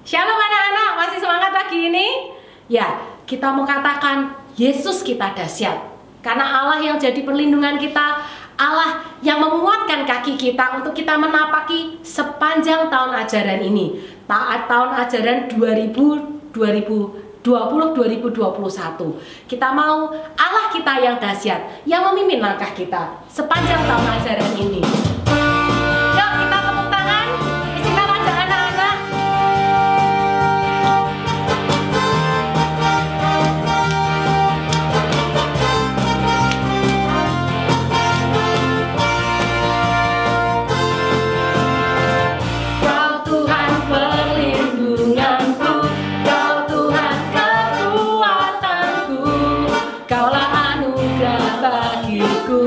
Shalom anak-anak, masih semangat pagi ini? Ya, kita mau katakan Yesus kita dahsyat. Karena Allah yang jadi perlindungan kita, Allah yang menguatkan kaki kita untuk kita menapaki sepanjang tahun ajaran ini. Tahun ajaran 2020-2021. Kita mau Allah kita yang dahsyat, yang memimpin langkah kita sepanjang tahun ajaran ini. Yuk kita tepuk tangan, istimewa aja anak-anak. Kau Tuhan perlindunganku, Kau Tuhan kekuatanku, Kaulah anugerah bagiku.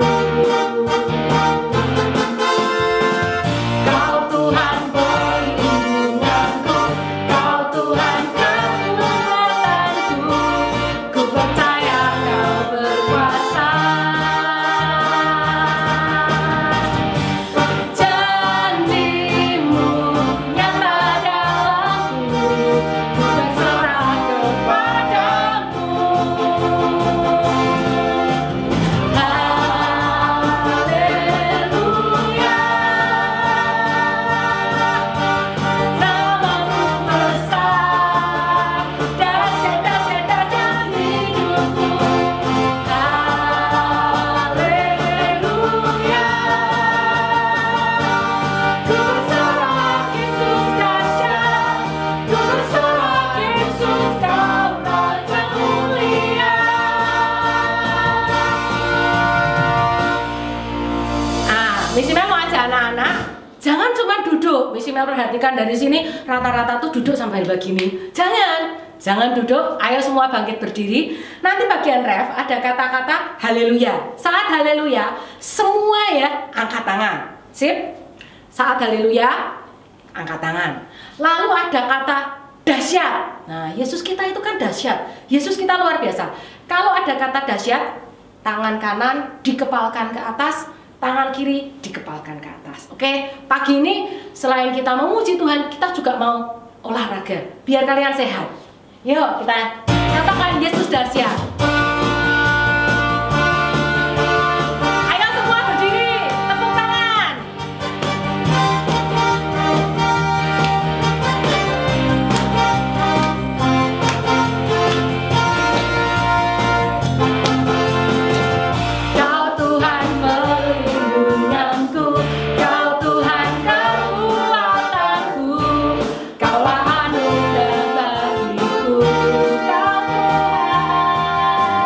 Kau Tuhan perlindunganku, Kau Tuhan kekuatanku, ku percaya Kau berkuasa. Janji-Mu nyata dalamku, ku berserah kepadamu. Haleluya, namamu besar, dahsyat, dahsyat, dahsyat hidupku. Haleluya, ku berserah Yesus dahsyat, ku berserah Yesus Kau Raja mulia. Misi Mel mau ajak anak-anak, jangan cuma duduk. Misi Mel perhatikan dari sini rata-rata tuh duduk sampai begini. Jangan duduk. Ayo semua bangkit berdiri. Nanti bagian ref ada kata-kata haleluya. Saat haleluya, semua ya angkat tangan. Sip? Saat haleluya, angkat tangan. Lalu ada kata dahsyat. Nah, Yesus kita itu kan dahsyat. Yesus kita luar biasa. Kalau ada kata dahsyat, tangan kanan dikepalkan ke atas, tangan kiri dikepalkan ke atas. Oke, pagi ini selain kita memuji Tuhan, kita juga mau olahraga biar kalian sehat. Yuk kita katakan Yesus dahsyat. Ayo semua berdiri, tepuk tangan. Kau Tuhan perlindunganku, Kau Tuhan kekuatanku, Kaulah anugerah bagiku. Kau Tuhan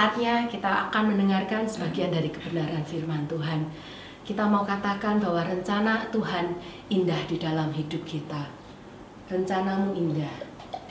saatnya kita akan mendengarkan sebagian dari kebenaran firman Tuhan. Kita mau katakan bahwa rencana Tuhan indah di dalam hidup kita. Rencanamu indah.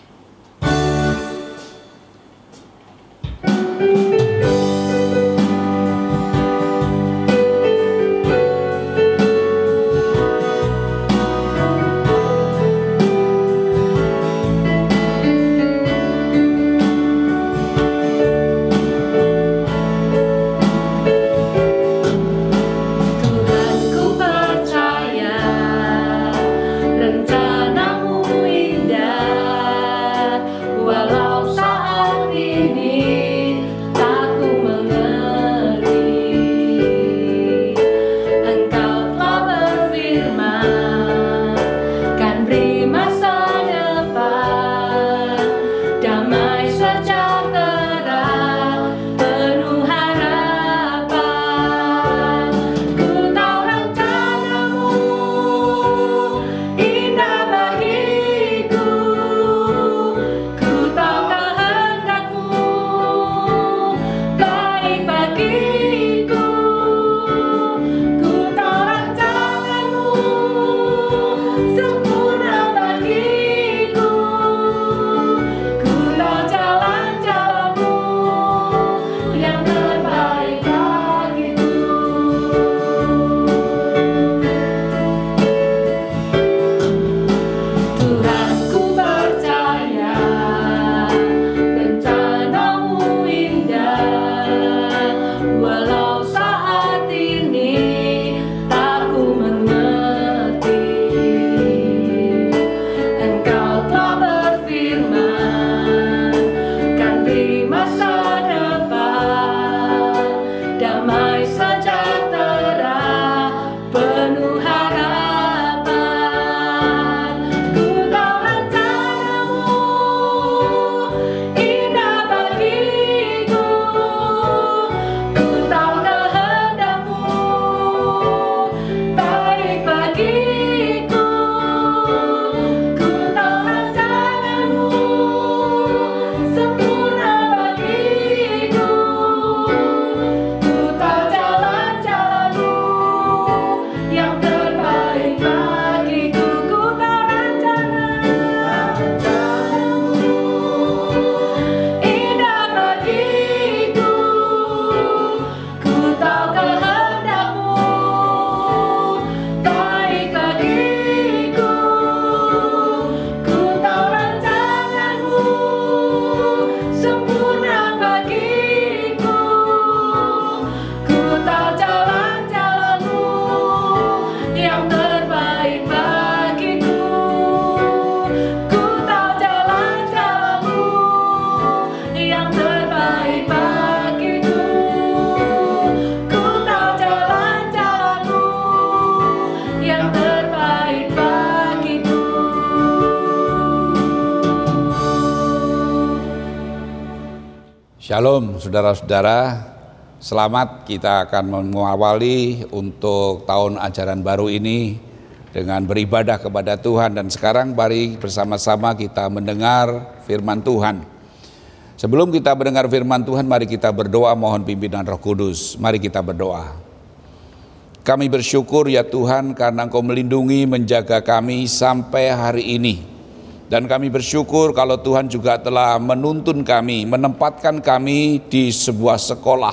Shalom saudara-saudara, selamat. Kita akan mengawali untuk tahun ajaran baru ini dengan beribadah kepada Tuhan. Dan sekarang mari bersama-sama kita mendengar firman Tuhan. Sebelum kita mendengar firman Tuhan, mari kita berdoa mohon pimpinan Roh Kudus. Mari kita berdoa. Kami bersyukur ya Tuhan karena Engkau melindungi, menjaga kami sampai hari ini. Dan kami bersyukur kalau Tuhan juga telah menuntun kami, menempatkan kami di sebuah sekolah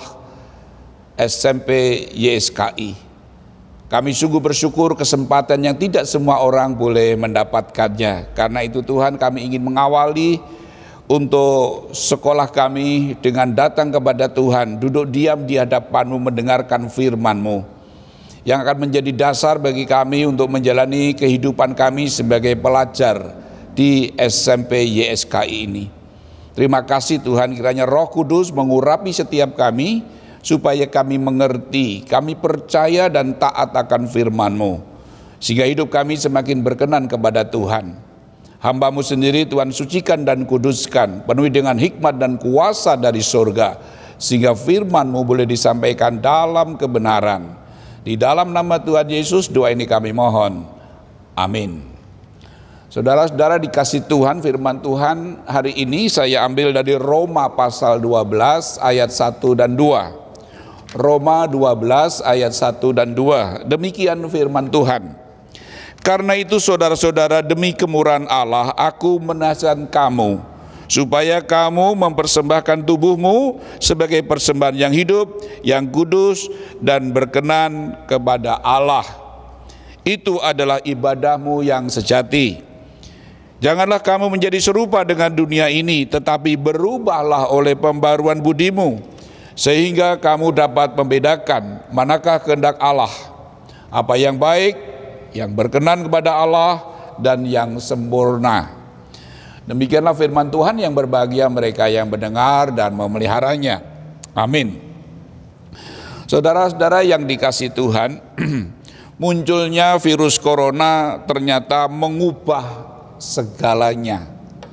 SMP YSKI. Kami sungguh bersyukur kesempatan yang tidak semua orang boleh mendapatkannya. Karena itu Tuhan, kami ingin mengawali untuk sekolah kami dengan datang kepada Tuhan, duduk diam di hadapan-Mu mendengarkan firman-Mu, yang akan menjadi dasar bagi kami untuk menjalani kehidupan kami sebagai pelajar di SMP YSKI ini. Terima kasih Tuhan, kiranya Roh Kudus mengurapi setiap kami supaya kami mengerti, kami percaya dan taat akan firman-Mu, sehingga hidup kami semakin berkenan kepada Tuhan. Hamba-Mu sendiri Tuhan sucikan dan kuduskan, penuhi dengan hikmat dan kuasa dari surga, sehingga firman-Mu boleh disampaikan dalam kebenaran. Di dalam nama Tuhan Yesus doa ini kami mohon. Amin. Saudara-saudara dikasih Tuhan, firman Tuhan hari ini saya ambil dari Roma pasal 12 ayat 1 dan 2. Roma 12 ayat 1 dan 2. Demikian firman Tuhan. Karena itu saudara-saudara, demi kemurahan Allah aku menasihatkan kamu supaya kamu mempersembahkan tubuhmu sebagai persembahan yang hidup, yang kudus dan berkenan kepada Allah. Itu adalah ibadahmu yang sejati. Janganlah kamu menjadi serupa dengan dunia ini, tetapi berubahlah oleh pembaruan budimu, sehingga kamu dapat membedakan manakah kehendak Allah, apa yang baik, yang berkenan kepada Allah, dan yang sempurna. Demikianlah firman Tuhan, yang berbahagia mereka yang mendengar dan memeliharanya. Amin. Saudara-saudara yang dikasih Tuhan, munculnya virus corona ternyata mengubah segalanya,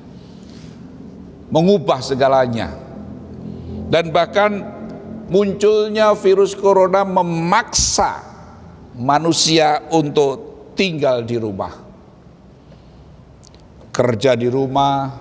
dan bahkan munculnya virus corona memaksa manusia untuk tinggal di rumah, kerja di rumah,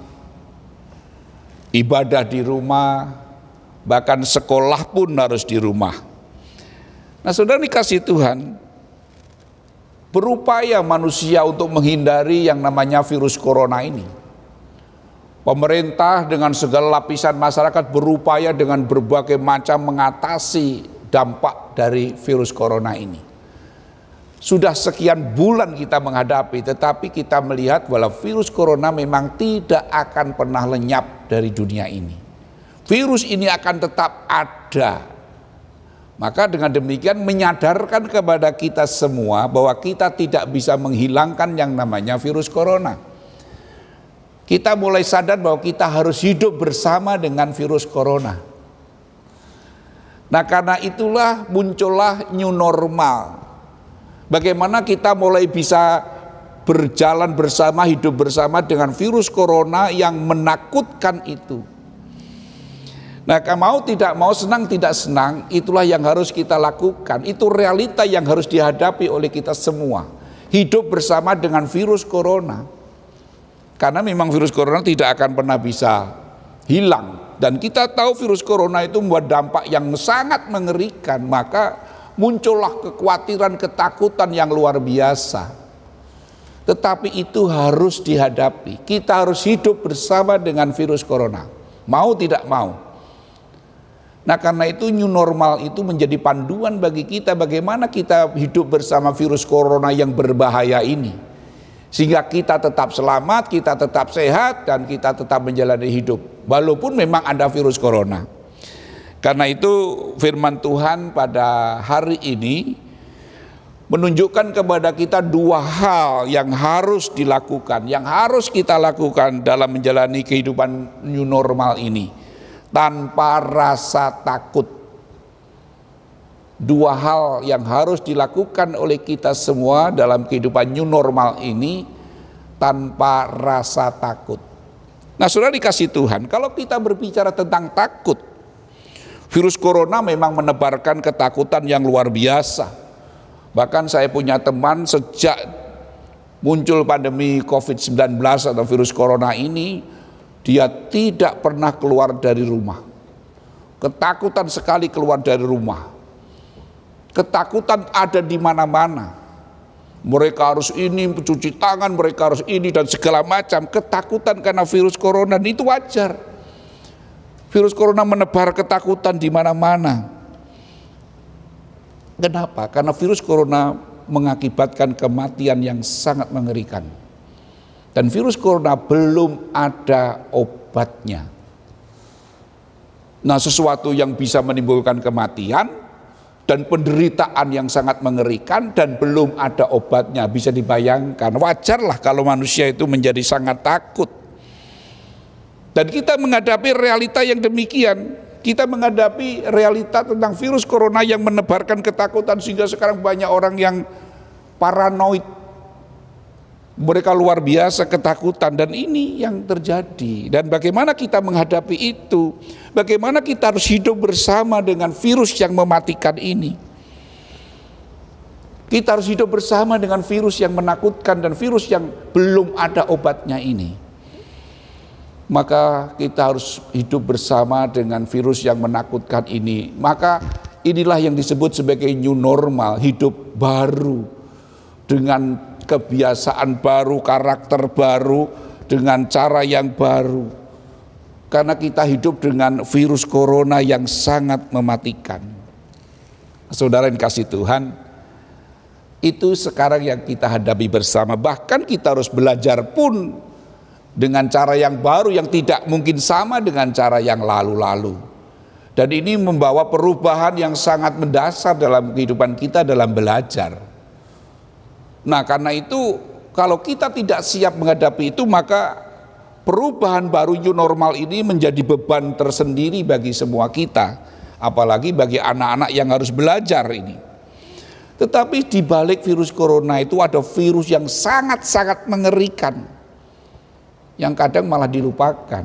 ibadah di rumah, bahkan sekolah pun harus di rumah. Nah, saudara dikasih Tuhan, berupaya manusia untuk menghindari yang namanya virus corona ini. Pemerintah dengan segala lapisan masyarakat berupaya dengan berbagai macam mengatasi dampak dari virus corona ini. Sudah sekian bulan kita menghadapi, tetapi kita melihat bahwa virus corona memang tidak akan pernah lenyap dari dunia ini. Virus ini akan tetap ada. Maka dengan demikian menyadarkan kepada kita semua bahwa kita tidak bisa menghilangkan yang namanya virus corona. Kita mulai sadar bahwa kita harus hidup bersama dengan virus corona. Nah, karena itulah muncullah new normal. Bagaimana kita mulai bisa berjalan bersama, hidup bersama dengan virus corona yang menakutkan itu. Nah, mau tidak mau, senang tidak senang, itulah yang harus kita lakukan. Itu realita yang harus dihadapi oleh kita semua. Hidup bersama dengan virus corona. Karena memang virus corona tidak akan pernah bisa hilang. Dan kita tahu virus corona itu membuat dampak yang sangat mengerikan. Maka muncullah kekhawatiran, ketakutan yang luar biasa. Tetapi itu harus dihadapi. Kita harus hidup bersama dengan virus corona. Mau tidak mau. Nah, karena itu new normal itu menjadi panduan bagi kita bagaimana kita hidup bersama virus corona yang berbahaya ini. Sehingga kita tetap selamat, kita tetap sehat, dan kita tetap menjalani hidup. Walaupun memang ada virus corona. Karena itu firman Tuhan pada hari ini menunjukkan kepada kita dua hal yang harus dilakukan, yang harus kita lakukan dalam menjalani kehidupan new normal ini. Tanpa rasa takut. Dua hal yang harus dilakukan oleh kita semua dalam kehidupan new normal ini tanpa rasa takut. Nah, saudara dikasih Tuhan, kalau kita berbicara tentang takut, virus corona memang menebarkan ketakutan yang luar biasa. Bahkan saya punya teman sejak muncul pandemi COVID-19 atau virus corona ini, dia tidak pernah keluar dari rumah. Ketakutan sekali keluar dari rumah. Ketakutan ada di mana-mana. Mereka harus ini, mencuci tangan, mereka harus ini dan segala macam. Ketakutan karena virus corona itu wajar. Virus corona menebar ketakutan di mana-mana. Kenapa? Karena virus corona mengakibatkan kematian yang sangat mengerikan. Dan virus corona belum ada obatnya. Nah, sesuatu yang bisa menimbulkan kematian dan penderitaan yang sangat mengerikan dan belum ada obatnya, bisa dibayangkan. Wajarlah kalau manusia itu menjadi sangat takut. Dan kita menghadapi realita yang demikian. Kita menghadapi realita tentang virus corona yang menebarkan ketakutan sehingga sekarang banyak orang yang paranoid. Mereka luar biasa ketakutan, dan ini yang terjadi. Dan bagaimana kita menghadapi itu? Bagaimana kita harus hidup bersama dengan virus yang mematikan ini? Kita harus hidup bersama dengan virus yang menakutkan dan virus yang belum ada obatnya ini. Maka kita harus hidup bersama dengan virus yang menakutkan ini. Maka inilah yang disebut sebagai new normal, hidup baru dengan kebiasaan baru, karakter baru, dengan cara yang baru. Karena kita hidup dengan virus corona yang sangat mematikan. Saudara yang kasih Tuhan, itu sekarang yang kita hadapi bersama. Bahkan kita harus belajar pun dengan cara yang baru yang tidak mungkin sama dengan cara yang lalu-lalu. Dan ini membawa perubahan yang sangat mendasar dalam kehidupan kita dalam belajar. Nah, karena itu kalau kita tidak siap menghadapi itu, maka perubahan baru new normal ini menjadi beban tersendiri bagi semua kita. Apalagi bagi anak-anak yang harus belajar ini. Tetapi di balik virus corona itu ada virus yang sangat-sangat mengerikan, yang kadang malah dilupakan.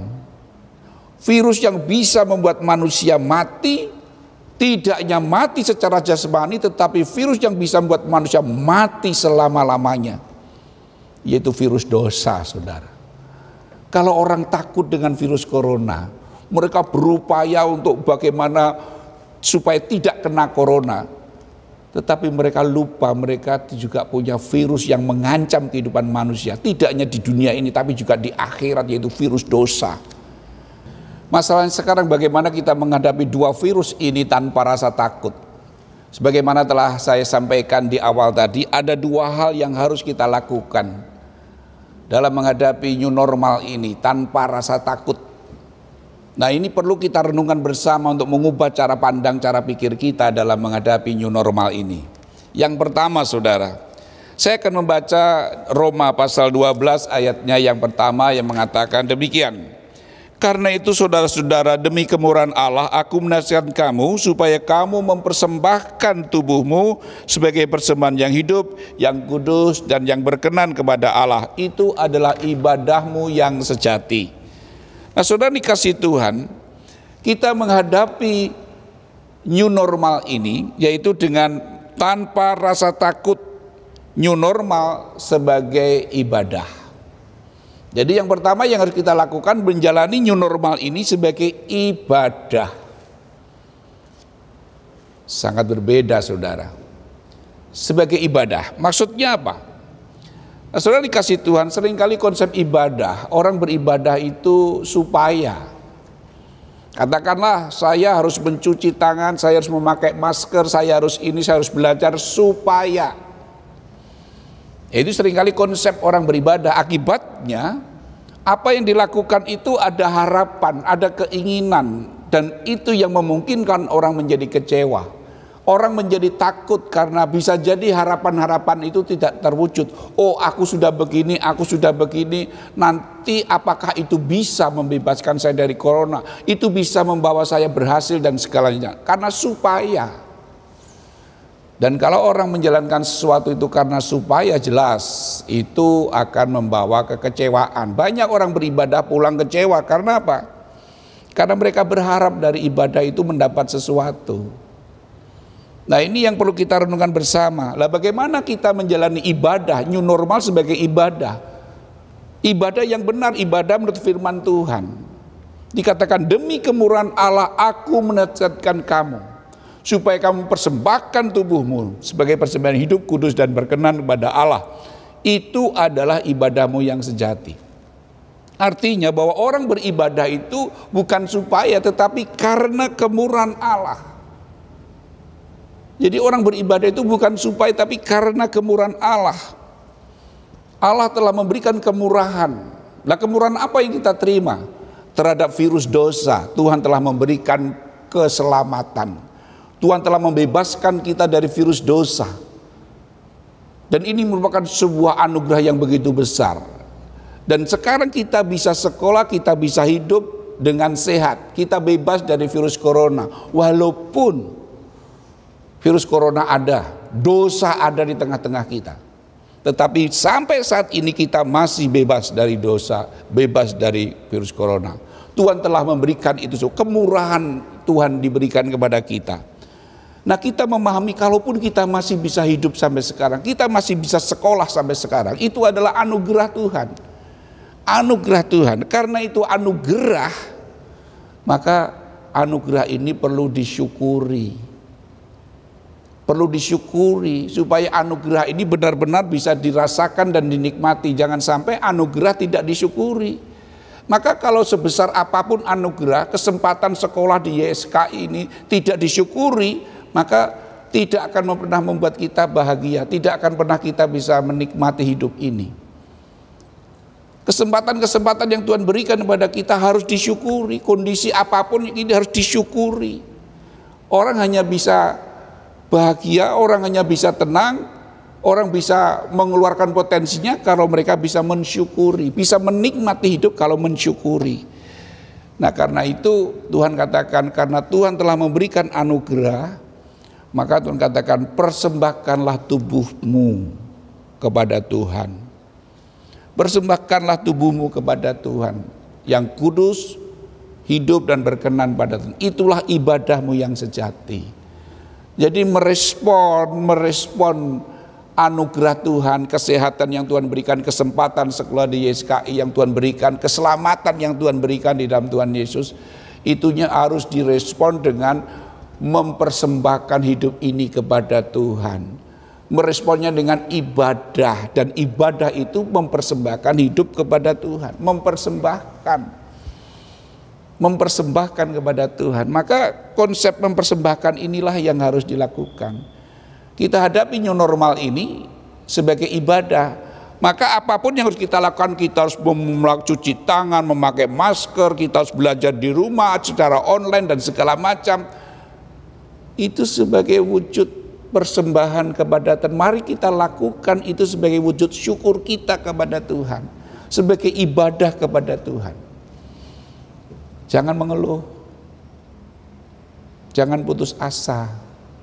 Virus yang bisa membuat manusia mati, tidak hanya mati secara jasmani, tetapi virus yang bisa membuat manusia mati selama-lamanya, yaitu virus dosa, saudara. Kalau orang takut dengan virus corona, mereka berupaya untuk bagaimana supaya tidak kena corona. Tetapi mereka lupa mereka juga punya virus yang mengancam kehidupan manusia. Tidak hanya di dunia ini tapi juga di akhirat, yaitu virus dosa. Masalahnya sekarang bagaimana kita menghadapi dua virus ini tanpa rasa takut. Sebagaimana telah saya sampaikan di awal tadi, ada dua hal yang harus kita lakukan dalam menghadapi new normal ini tanpa rasa takut. Nah, ini perlu kita renungkan bersama untuk mengubah cara pandang, cara pikir kita dalam menghadapi new normal ini. Yang pertama, saudara, saya akan membaca Roma pasal 12 ayatnya yang pertama yang mengatakan demikian. Karena itu saudara-saudara, demi kemurahan Allah aku menasihatkan kamu supaya kamu mempersembahkan tubuhmu sebagai persembahan yang hidup, yang kudus dan yang berkenan kepada Allah. Itu adalah ibadahmu yang sejati. Nah, saudara dikasih Tuhan, kita menghadapi new normal ini yaitu dengan tanpa rasa takut, new normal sebagai ibadah. Jadi yang pertama yang harus kita lakukan menjalani new normal ini sebagai ibadah. Sangat berbeda, saudara. Sebagai ibadah, maksudnya apa? Nah, saudara dikasih Tuhan, seringkali konsep ibadah, orang beribadah itu supaya, katakanlah saya harus mencuci tangan, saya harus memakai masker, saya harus ini, saya harus belajar supaya. Itu seringkali konsep orang beribadah. Akibatnya apa yang dilakukan itu ada harapan, ada keinginan, dan itu yang memungkinkan orang menjadi kecewa. Orang menjadi takut karena bisa jadi harapan-harapan itu tidak terwujud. Oh, aku sudah begini, nanti apakah itu bisa membebaskan saya dari corona? Itu bisa membawa saya berhasil dan segalanya. Karena supaya. Dan kalau orang menjalankan sesuatu itu karena supaya, jelas itu akan membawa kekecewaan. Banyak orang beribadah pulang kecewa. Karena apa? Karena mereka berharap dari ibadah itu mendapat sesuatu. Nah, ini yang perlu kita renungkan bersama. Lah, bagaimana kita menjalani ibadah new normal sebagai ibadah? Ibadah yang benar, ibadah menurut firman Tuhan. Dikatakan demi kemurahan Allah aku menasihatkan kamu supaya kamu persembahkan tubuhmu sebagai persembahan hidup, kudus dan berkenan kepada Allah. Itu adalah ibadahmu yang sejati. Artinya bahwa orang beribadah itu bukan supaya, tetapi karena kemurahan Allah. Jadi orang beribadah itu bukan supaya, tapi karena kemurahan Allah. Allah telah memberikan kemurahan. Nah, kemurahan apa yang kita terima? Terhadap virus dosa, Tuhan telah memberikan keselamatan. Tuhan telah membebaskan kita dari virus dosa. Dan ini merupakan sebuah anugerah yang begitu besar. Dan sekarang kita bisa sekolah, kita bisa hidup dengan sehat. Kita bebas dari virus corona. Walaupun virus corona ada, dosa ada di tengah-tengah kita. Tetapi sampai saat ini kita masih bebas dari dosa, bebas dari virus corona. Tuhan telah memberikan itu, kemurahan Tuhan diberikan kepada kita. Nah, kita memahami kalaupun kita masih bisa hidup sampai sekarang, kita masih bisa sekolah sampai sekarang, itu adalah anugerah Tuhan. Anugerah Tuhan. Karena itu anugerah, maka anugerah ini perlu disyukuri. Perlu disyukuri supaya anugerah ini benar-benar bisa dirasakan dan dinikmati. Jangan sampai anugerah tidak disyukuri. Maka kalau sebesar apapun anugerah, kesempatan sekolah di YSKI ini tidak disyukuri, maka tidak akan pernah membuat kita bahagia, tidak akan pernah kita bisa menikmati hidup ini. Kesempatan-kesempatan yang Tuhan berikan kepada kita harus disyukuri, kondisi apapun ini harus disyukuri. Orang hanya bisa bahagia, orang hanya bisa tenang, orang bisa mengeluarkan potensinya kalau mereka bisa mensyukuri, bisa menikmati hidup kalau mensyukuri. Nah, karena itu Tuhan katakan, karena Tuhan telah memberikan anugerah, maka Tuhan katakan, persembahkanlah tubuhmu kepada Tuhan. Persembahkanlah tubuhmu kepada Tuhan yang kudus, hidup dan berkenan pada Tuhan. Itulah ibadahmu yang sejati. Jadi merespon anugerah Tuhan, kesehatan yang Tuhan berikan, kesempatan sekolah di YSKI yang Tuhan berikan, keselamatan yang Tuhan berikan di dalam Tuhan Yesus, itunya harus direspon dengan mempersembahkan hidup ini kepada Tuhan. Meresponnya dengan ibadah, dan ibadah itu mempersembahkan hidup kepada Tuhan, mempersembahkan kepada Tuhan. Maka konsep mempersembahkan inilah yang harus dilakukan. Kita hadapi new normal ini sebagai ibadah. Maka apapun yang harus kita lakukan, kita harus cuci tangan, memakai masker, kita harus belajar di rumah secara online dan segala macam. Itu sebagai wujud persembahan kepada Tuhan. Mari kita lakukan itu sebagai wujud syukur kita kepada Tuhan, sebagai ibadah kepada Tuhan. Jangan mengeluh, jangan putus asa.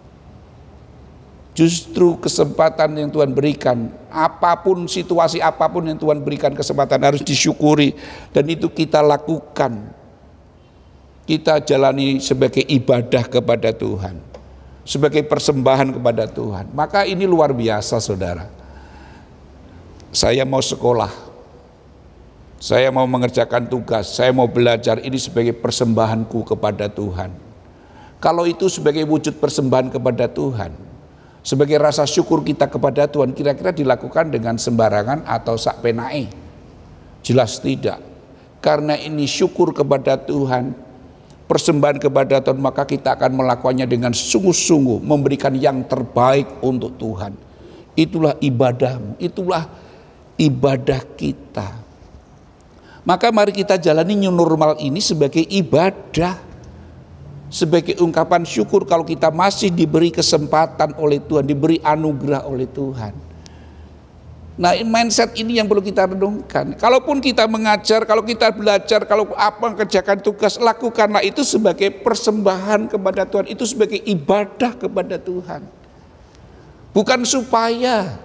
Justru kesempatan yang Tuhan berikan, apapun situasi apapun yang Tuhan berikan kesempatan harus disyukuri, dan itu kita lakukan. Kita jalani sebagai ibadah kepada Tuhan, sebagai persembahan kepada Tuhan. Maka ini luar biasa, saudara. Saya mau sekolah, saya mau mengerjakan tugas, saya mau belajar, ini sebagai persembahanku kepada Tuhan. Kalau itu sebagai wujud persembahan kepada Tuhan, sebagai rasa syukur kita kepada Tuhan, kira-kira dilakukan dengan sembarangan atau sak penae? Jelas tidak. Karena ini syukur kepada Tuhan, persembahan kepada Tuhan, maka kita akan melakukannya dengan sungguh-sungguh, memberikan yang terbaik untuk Tuhan. Itulah ibadahmu, itulah ibadah kita. Maka mari kita jalani new normal ini sebagai ibadah, sebagai ungkapan syukur kalau kita masih diberi kesempatan oleh Tuhan, diberi anugerah oleh Tuhan. Nah, mindset ini yang perlu kita renungkan. Kalaupun kita mengajar, kalau kita belajar, kalau apa mengerjakan tugas, lakukanlah itu sebagai persembahan kepada Tuhan, itu sebagai ibadah kepada Tuhan. Bukan supaya,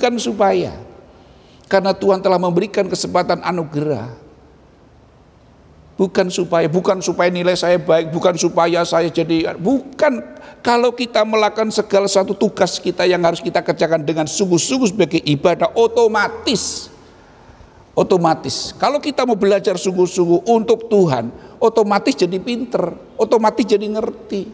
karena Tuhan telah memberikan kesempatan anugerah. Bukan supaya nilai saya baik, bukan supaya saya jadi, bukan. Kalau kita melakukan segala satu tugas kita yang harus kita kerjakan dengan sungguh-sungguh sebagai ibadah, otomatis. Kalau kita mau belajar sungguh-sungguh untuk Tuhan, otomatis jadi pinter, otomatis jadi ngerti.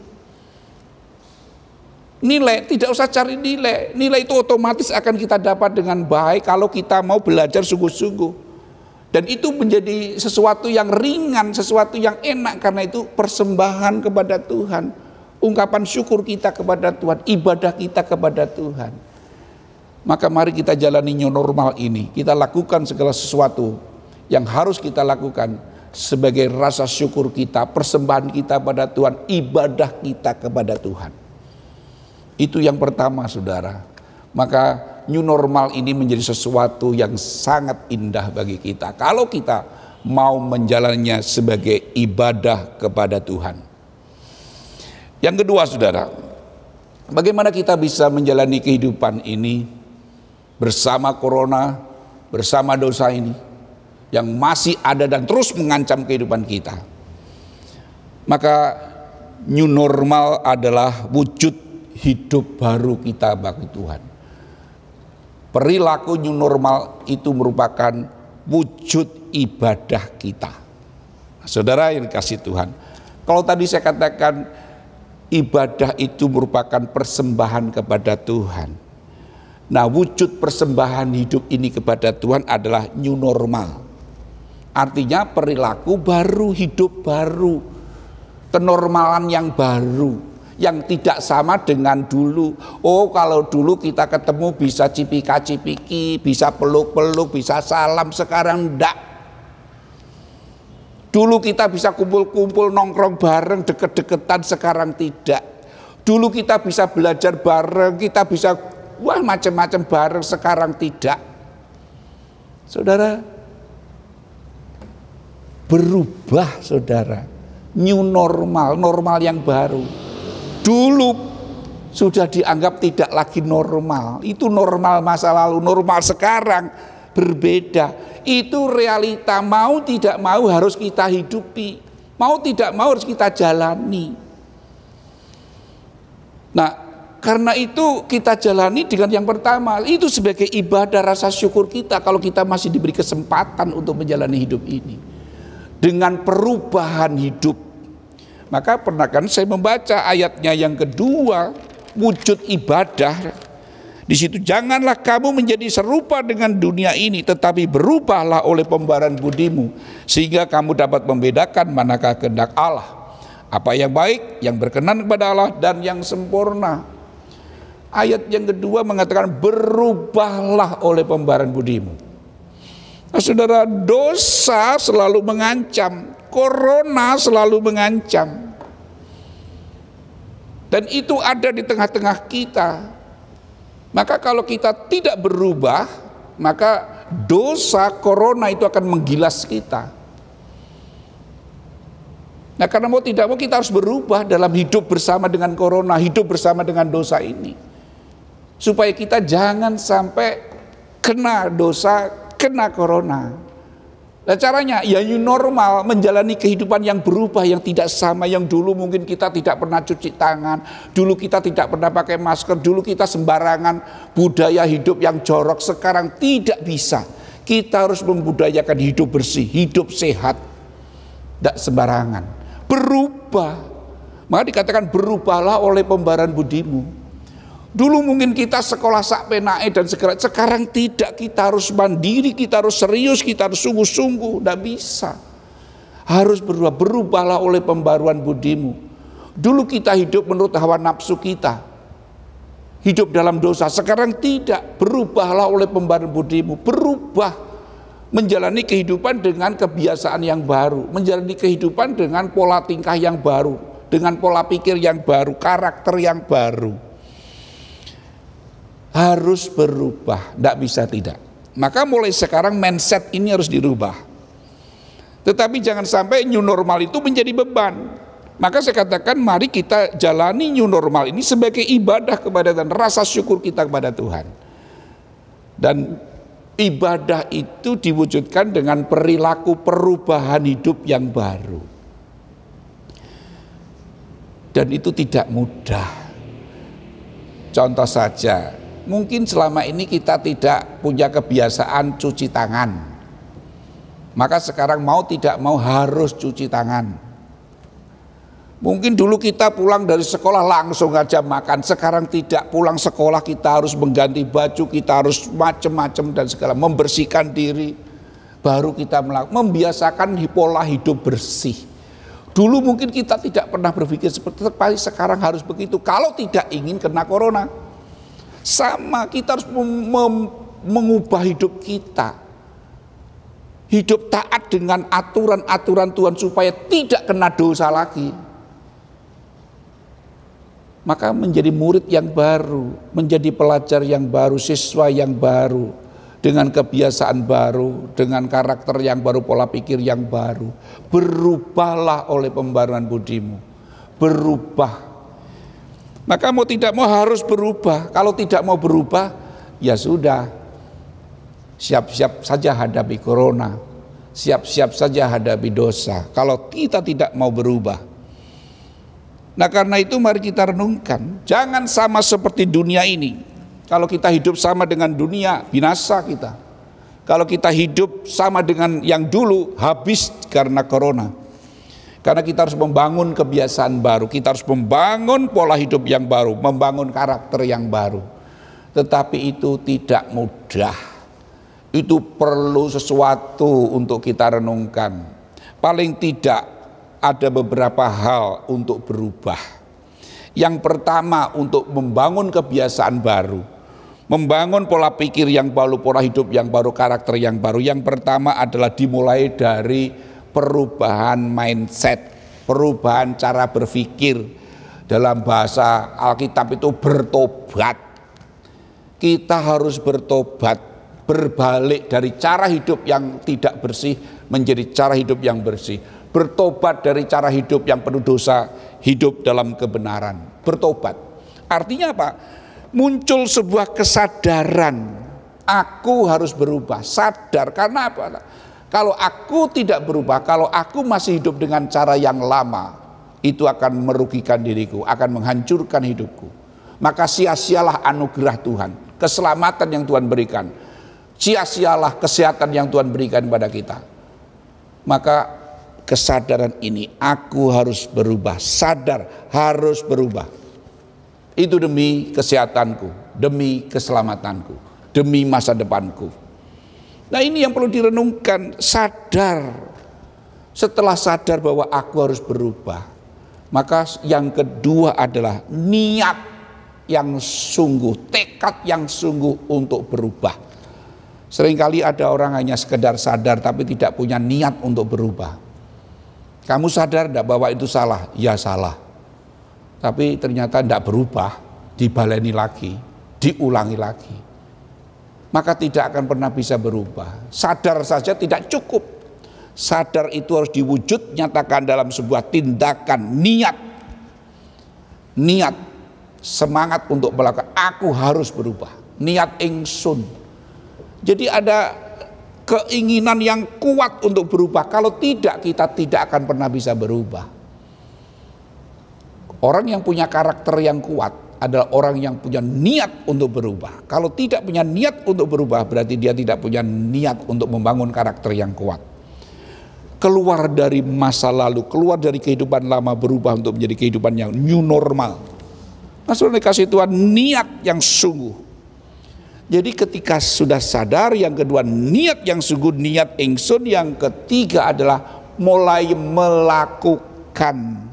Nilai, tidak usah cari nilai. Nilai itu otomatis akan kita dapat dengan baik kalau kita mau belajar sungguh-sungguh. Dan itu menjadi sesuatu yang ringan, sesuatu yang enak, karena itu persembahan kepada Tuhan. Ungkapan syukur kita kepada Tuhan, ibadah kita kepada Tuhan. Maka mari kita jalani new normal ini. Kita lakukan segala sesuatu yang harus kita lakukan sebagai rasa syukur kita, persembahan kita pada Tuhan, ibadah kita kepada Tuhan. Itu yang pertama, saudara. Maka new normal ini menjadi sesuatu yang sangat indah bagi kita kalau kita mau menjalannya sebagai ibadah kepada Tuhan. Yang kedua, saudara, bagaimana kita bisa menjalani kehidupan ini bersama corona, bersama dosa ini yang masih ada dan terus mengancam kehidupan kita. Maka new normal adalah wujud hidup baru kita bagi Tuhan. Perilaku new normal itu merupakan wujud ibadah kita. Saudara yang dikasihi Tuhan, kalau tadi saya katakan ibadah itu merupakan persembahan kepada Tuhan. Nah, wujud persembahan hidup ini kepada Tuhan adalah new normal. Artinya perilaku baru, hidup baru, kenormalan yang baru, yang tidak sama dengan dulu. Oh, kalau dulu kita ketemu bisa cipika-cipiki, bisa peluk-peluk, bisa salam, sekarang enggak. Dulu kita bisa kumpul-kumpul, nongkrong bareng, deket-deketan, sekarang tidak. Dulu kita bisa belajar bareng, kita bisa macam-macam bareng, sekarang tidak. Saudara, berubah saudara. New normal, normal yang baru. Dulu sudah dianggap tidak lagi normal. Itu normal masa lalu, normal sekarang berbeda. Itu realita, mau tidak mau harus kita hidupi. Mau tidak mau harus kita jalani. Nah, karena itu kita jalani dengan yang pertama, itu sebagai ibadah rasa syukur kita kalau kita masih diberi kesempatan untuk menjalani hidup ini. Dengan perubahan hidup. Maka pernah kan saya membaca ayatnya yang kedua, wujud ibadah. Di situ, janganlah kamu menjadi serupa dengan dunia ini, tetapi berubahlah oleh pembaharuan budimu, sehingga kamu dapat membedakan manakah kehendak Allah, apa yang baik, yang berkenan kepada Allah, dan yang sempurna. Ayat yang kedua mengatakan berubahlah oleh pembaharuan budimu. Nah, saudara, dosa selalu mengancam, corona selalu mengancam, dan itu ada di tengah-tengah kita. Maka kalau kita tidak berubah, maka dosa corona itu akan menggilas kita. Nah, karena mau tidak mau kita harus berubah dalam hidup bersama dengan corona, hidup bersama dengan dosa ini. Supaya kita jangan sampai kena dosa, kena corona. Nah, caranya ya new normal, menjalani kehidupan yang berubah, yang tidak sama. Yang dulu mungkin kita tidak pernah cuci tangan, dulu kita tidak pernah pakai masker, dulu kita sembarangan budaya hidup yang jorok. Sekarang tidak bisa. Kita harus membudayakan hidup bersih, hidup sehat, tidak sembarangan. Berubah. Maka dikatakan berubahlah oleh pembaharuan budimu. Dulu mungkin kita sekolah sak penae dan sekarang tidak. Kita harus mandiri, kita harus serius, kita harus sungguh-sungguh. Tidak bisa. Harus berubah. Berubahlah oleh pembaharuan budimu. Dulu kita hidup menurut hawa nafsu kita, hidup dalam dosa. Sekarang tidak. Berubahlah oleh pembaharuan budimu. Berubah. Menjalani kehidupan dengan kebiasaan yang baru. Menjalani kehidupan dengan pola tingkah yang baru. Dengan pola pikir yang baru. Karakter yang baru. Harus berubah, tidak bisa tidak. Maka mulai sekarang mindset ini harus dirubah. Tetapi jangan sampai new normal itu menjadi beban. Maka saya katakan mari kita jalani new normal ini sebagai ibadah kepada Tuhan, rasa syukur kita kepada Tuhan. Dan ibadah itu diwujudkan dengan perilaku perubahan hidup yang baru. Dan itu tidak mudah. Contoh saja, mungkin selama ini kita tidak punya kebiasaan cuci tangan. Maka sekarang mau tidak mau harus cuci tangan. Mungkin dulu kita pulang dari sekolah langsung aja makan. Sekarang tidak, pulang sekolah kita harus mengganti baju, kita harus macam-macam dan segala, membersihkan diri. Baru kita membiasakan pola hidup bersih. Dulu mungkin kita tidak pernah berpikir seperti itu, tapi sekarang harus begitu. Kalau tidak ingin kena corona. Sama, kita harus mengubah hidup kita. Hidup taat dengan aturan-aturan Tuhan supaya tidak kena dosa lagi. Maka menjadi murid yang baru, menjadi pelajar yang baru, siswa yang baru, dengan kebiasaan baru, dengan karakter yang baru, pola pikir yang baru. Berubahlah oleh pembaharuan budimu. Berubah. Maka mau tidak mau harus berubah. Kalau tidak mau berubah, ya sudah, siap-siap saja hadapi corona, siap-siap saja hadapi dosa. Kalau kita tidak mau berubah, Nah karena itu mari kita renungkan, jangan sama seperti dunia ini. Kalau kita hidup sama dengan dunia, binasa kita. Kalau kita hidup sama dengan yang dulu, habis karena corona. Karena kita harus membangun kebiasaan baru, kita harus membangun pola hidup yang baru, membangun karakter yang baru. Tetapi itu tidak mudah. Itu perlu sesuatu untuk kita renungkan. Paling tidak ada beberapa hal untuk berubah. Yang pertama, untuk membangun kebiasaan baru, membangun pola pikir yang baru, pola hidup yang baru, karakter yang baru. Yang pertama adalah dimulai dari perubahan mindset, perubahan cara berpikir. Dalam bahasa Alkitab itu bertobat. Kita harus bertobat, berbalik dari cara hidup yang tidak bersih menjadi cara hidup yang bersih. Bertobat dari cara hidup yang penuh dosa, hidup dalam kebenaran. Bertobat. Artinya apa? Muncul sebuah kesadaran, aku harus berubah, sadar. Karena apa? Kalau aku tidak berubah, kalau aku masih hidup dengan cara yang lama, itu akan merugikan diriku, akan menghancurkan hidupku. Maka sia-sialah anugerah Tuhan, keselamatan yang Tuhan berikan. Sia-sialah kesehatan yang Tuhan berikan kepada kita. Maka kesadaran ini, aku harus berubah, sadar harus berubah. Itu demi kesehatanku, demi keselamatanku, demi masa depanku. Nah ini yang perlu direnungkan, sadar. Setelah sadar bahwa aku harus berubah, maka yang kedua adalah niat yang sungguh, tekad yang sungguh untuk berubah. Seringkali ada orang hanya sekedar sadar tapi tidak punya niat untuk berubah. Kamu sadar tidak bahwa itu salah? Ya salah. Tapi ternyata tidak berubah, dibaleni lagi, diulangi lagi. Maka tidak akan pernah bisa berubah. Sadar saja tidak cukup. Sadar itu harus diwujud nyatakan dalam sebuah tindakan, niat. Niat, semangat untuk melakukan, aku harus berubah. Niat ingsun. Jadi ada keinginan yang kuat untuk berubah. Kalau tidak, kita tidak akan pernah bisa berubah. Orang yang punya karakter yang kuat adalah orang yang punya niat untuk berubah. Kalau tidak punya niat untuk berubah, berarti dia tidak punya niat untuk membangun karakter yang kuat. Keluar dari masa lalu, keluar dari kehidupan lama, berubah untuk menjadi kehidupan yang new normal. Maksudnya dikasih Tuhan niat yang sungguh. Jadi ketika sudah sadar, yang kedua niat yang sungguh, niat ingsun. Yang ketiga adalah mulai melakukan.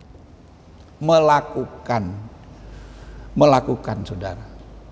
Melakukan, saudara.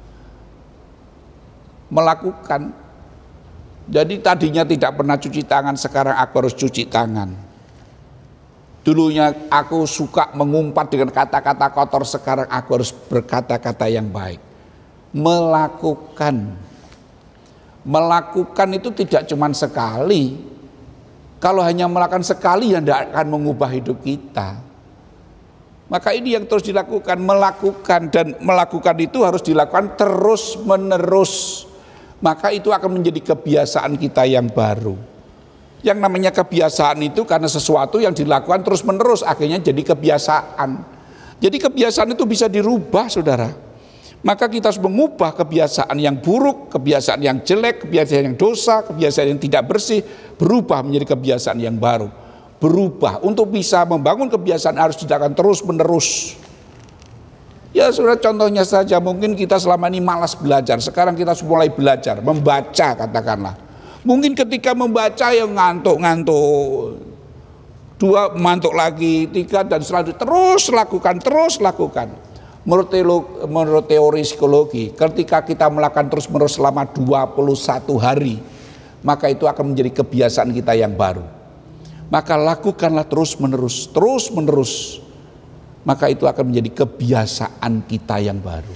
Melakukan. Jadi tadinya tidak pernah cuci tangan, sekarang aku harus cuci tangan. Dulunya aku suka mengumpat dengan kata-kata kotor, sekarang aku harus berkata-kata yang baik. Melakukan. Melakukan itu tidak cuma sekali. Kalau hanya melakukan sekali, ya tidak akan mengubah hidup kita. Maka ini yang terus dilakukan, melakukan, dan melakukan itu harus dilakukan terus menerus. Maka itu akan menjadi kebiasaan kita yang baru. Yang namanya kebiasaan itu karena sesuatu yang dilakukan terus menerus, akhirnya jadi kebiasaan. Jadi kebiasaan itu bisa dirubah, saudara. Maka kita harus mengubah kebiasaan yang buruk, kebiasaan yang jelek, kebiasaan yang dosa, kebiasaan yang tidak bersih, berubah menjadi kebiasaan yang baru. Berubah. Untuk bisa membangun kebiasaan harus dilakukan terus menerus. Ya saudara, contohnya saja, mungkin kita selama ini malas belajar, sekarang kita harus mulai belajar, membaca katakanlah. Mungkin ketika membaca yang ngantuk, dua ngantuk lagi, tiga, dan selanjutnya terus lakukan. Menurut teori psikologi, ketika kita melakukan terus menerus selama 21 hari, maka itu akan menjadi kebiasaan kita yang baru. Maka lakukanlah terus menerus. Maka itu akan menjadi kebiasaan kita yang baru.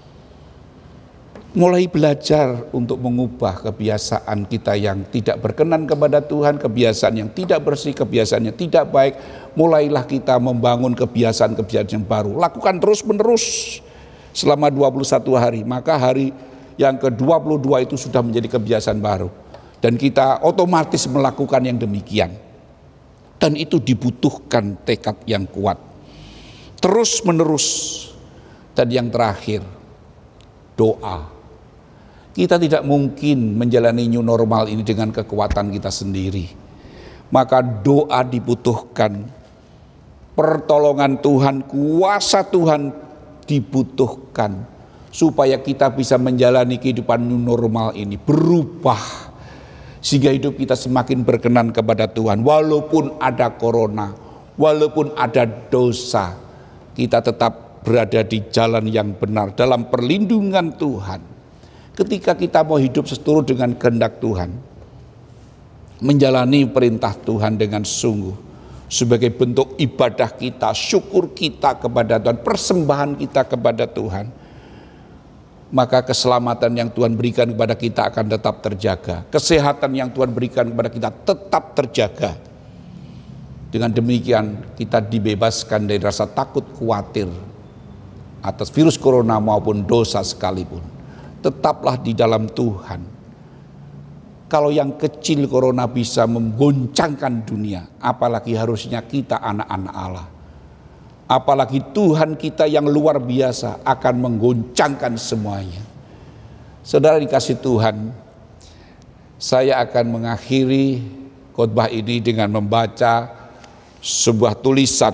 Mulai belajar untuk mengubah kebiasaan kita yang tidak berkenan kepada Tuhan, kebiasaan yang tidak bersih, kebiasaan yang tidak baik. Mulailah kita membangun kebiasaan-kebiasaan yang baru. Lakukan terus menerus selama 21 hari. Maka hari yang ke-22 itu sudah menjadi kebiasaan baru. Dan kita otomatis melakukan yang demikian. Dan itu dibutuhkan tekad yang kuat. terus menerus. Dan yang terakhir, doa. Kita tidak mungkin menjalani new normal ini dengan kekuatan kita sendiri. Maka doa dibutuhkan. Pertolongan Tuhan, kuasa Tuhan dibutuhkan. Supaya kita bisa menjalani kehidupan new normal ini. Berubah. Sehingga hidup kita semakin berkenan kepada Tuhan. Walaupun ada corona, walaupun ada dosa, kita tetap berada di jalan yang benar dalam perlindungan Tuhan. Ketika kita mau hidup seturut dengan kehendak Tuhan, menjalani perintah Tuhan dengan sungguh, sebagai bentuk ibadah kita, syukur kita kepada Tuhan, persembahan kita kepada Tuhan, maka keselamatan yang Tuhan berikan kepada kita akan tetap terjaga. Kesehatan yang Tuhan berikan kepada kita tetap terjaga. Dengan demikian kita dibebaskan dari rasa takut khawatir atas virus corona maupun dosa sekalipun. Tetaplah di dalam Tuhan. Kalau yang kecil corona bisa menggoncangkan dunia, apalagi harusnya kita anak-anak Allah. Apalagi Tuhan kita yang luar biasa akan menggoncangkan semuanya. Saudara dikasih Tuhan, saya akan mengakhiri khotbah ini dengan membaca sebuah tulisan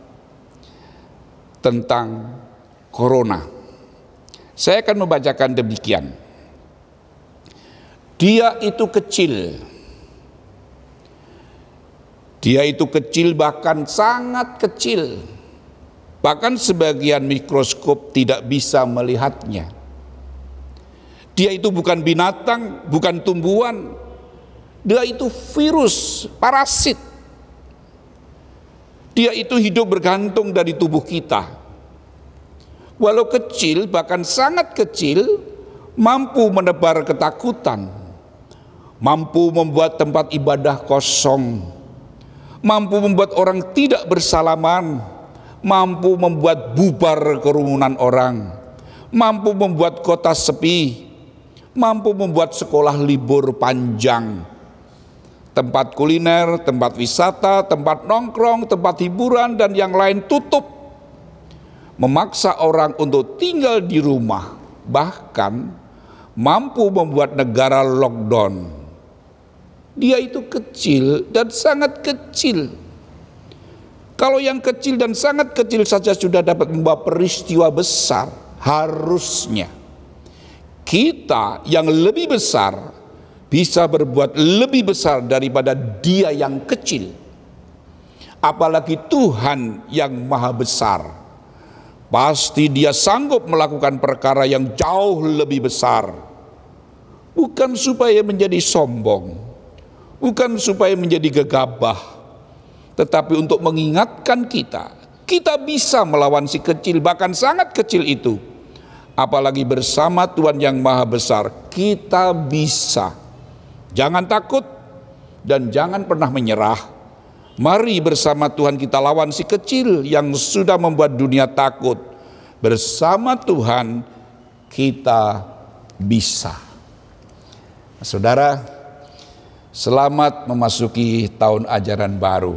tentang corona. Saya akan membacakan demikian. Dia itu kecil. Dia itu kecil, bahkan sangat kecil. Bahkan sebagian mikroskop tidak bisa melihatnya. Dia itu bukan binatang, bukan tumbuhan. Dia itu virus, parasit. Dia itu hidup bergantung dari tubuh kita. Walau kecil, bahkan sangat kecil, mampu menebar ketakutan, mampu membuat tempat ibadah kosong, mampu membuat orang tidak bersalaman, mampu membuat bubar kerumunan orang, mampu membuat kota sepi, mampu membuat sekolah libur panjang, tempat kuliner, tempat wisata, tempat nongkrong, tempat hiburan, dan yang lain tutup. Memaksa orang untuk tinggal di rumah, bahkan mampu membuat negara lockdown. Dia itu kecil dan sangat kecil. Kalau yang kecil dan sangat kecil saja sudah dapat membawa peristiwa besar, harusnya kita yang lebih besar bisa berbuat lebih besar daripada dia yang kecil. Apalagi Tuhan yang maha besar. Pasti dia sanggup melakukan perkara yang jauh lebih besar. Bukan supaya menjadi sombong, bukan supaya menjadi gegabah, tetapi untuk mengingatkan kita, kita bisa melawan si kecil, bahkan sangat kecil itu. Apalagi bersama Tuhan yang maha besar, kita bisa. Jangan takut dan jangan pernah menyerah. Mari bersama Tuhan kita lawan si kecil yang sudah membuat dunia takut. Bersama Tuhan kita bisa. Saudara, selamat memasuki tahun ajaran baru.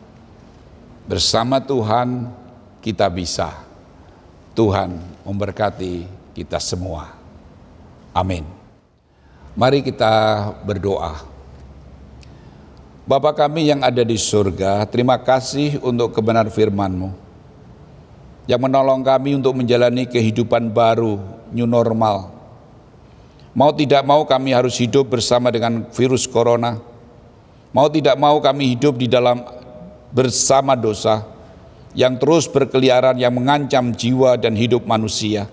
Bersama Tuhan kita bisa. Tuhan memberkati kita semua. Amin. Mari kita berdoa. Bapa kami yang ada di surga, terima kasih untuk kebenaran firman-Mu yang menolong kami untuk menjalani kehidupan baru, new normal. Mau tidak mau kami harus hidup bersama dengan virus corona. Mau tidak mau kami hidup di dalam bersama dosa yang terus berkeliaran, yang mengancam jiwa dan hidup manusia.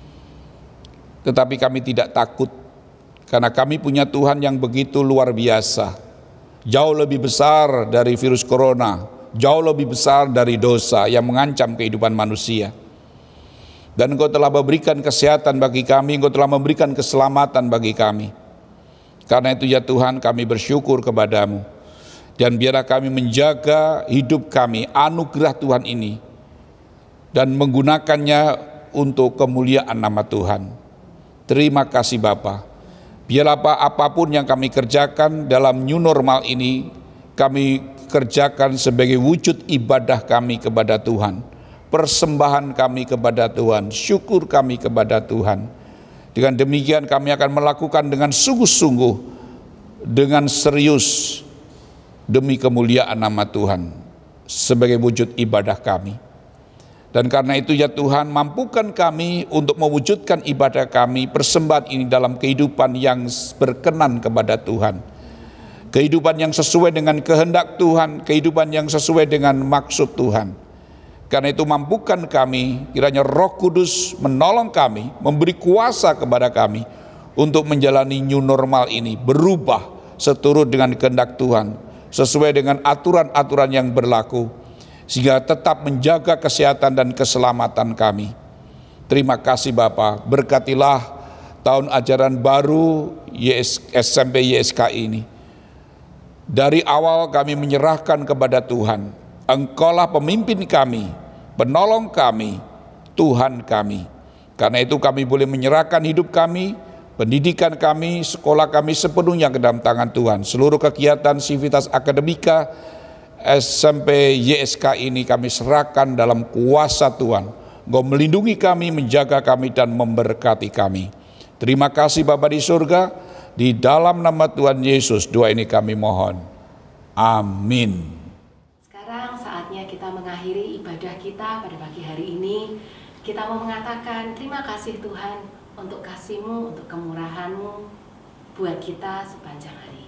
Tetapi kami tidak takut, karena kami punya Tuhan yang begitu luar biasa. Jauh lebih besar dari virus corona, jauh lebih besar dari dosa yang mengancam kehidupan manusia. Dan Engkau telah memberikan kesehatan bagi kami, Engkau telah memberikan keselamatan bagi kami. Karena itu ya Tuhan, kami bersyukur kepadamu. Dan biarlah kami menjaga hidup kami, anugerah Tuhan ini, dan menggunakannya untuk kemuliaan nama Tuhan. Terima kasih Bapa. Biarlah Pak, apapun yang kami kerjakan dalam new normal ini, kami kerjakan sebagai wujud ibadah kami kepada Tuhan. persembahan kami kepada Tuhan, syukur kami kepada Tuhan. Dengan demikian kami akan melakukan dengan sungguh-sungguh, dengan serius, demi kemuliaan nama Tuhan, sebagai wujud ibadah kami. Dan karena itu ya Tuhan, mampukan kami untuk mewujudkan ibadah kami, persembahan ini dalam kehidupan yang berkenan kepada Tuhan. Kehidupan yang sesuai dengan kehendak Tuhan, kehidupan yang sesuai dengan maksud Tuhan. Karena itu mampukan kami, kiranya Roh Kudus menolong kami, memberi kuasa kepada kami untuk menjalani new normal ini, berubah seturut dengan kehendak Tuhan, sesuai dengan aturan-aturan yang berlaku, sehingga tetap menjaga kesehatan dan keselamatan kami. Terima kasih Bapa, berkatilah tahun ajaran baru SMP YSK ini. Dari awal kami menyerahkan kepada Tuhan. Engkaulah pemimpin kami, penolong kami, Tuhan kami. Karena itu kami boleh menyerahkan hidup kami, pendidikan kami, sekolah kami sepenuhnya ke dalam tangan Tuhan. Seluruh kegiatan sivitas akademika SMP YSK ini kami serahkan dalam kuasa Tuhan. Engkau melindungi kami, menjaga kami, dan memberkati kami. Terima kasih Bapa di surga, di dalam nama Tuhan Yesus doa ini kami mohon. Amin. Sekarang saatnya kita mengakhiri ibadah kita pada pagi hari ini. Kita mau mengatakan terima kasih Tuhan untuk kasih-Mu, untuk kemurahan-Mu buat kita sepanjang hari.